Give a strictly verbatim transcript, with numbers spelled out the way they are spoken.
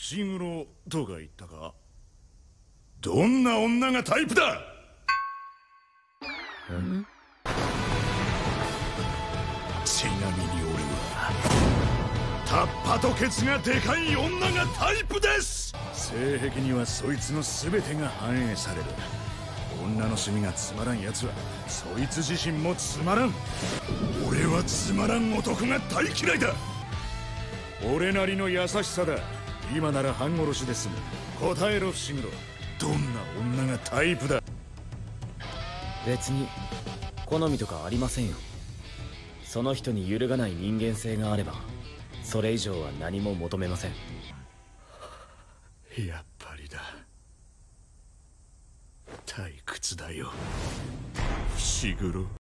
伏黒とか言ったか？どんな女がタイプだ？ん？ちなみに俺はタッパとケツがでかい女がタイプです。性癖にはそいつの全てが反映される。女の趣味がつまらんやつはそいつ自身もつまらん。俺はつまらん男が大嫌いだ。俺なりの優しさだ。今なら半殺しで済む。答えろ伏黒、どんな女がタイプだ？ 別に好みとかありませんよ。その人に揺るがない人間性があればそれ以上は何も求めません。 やっぱりだ。退屈だよ伏黒。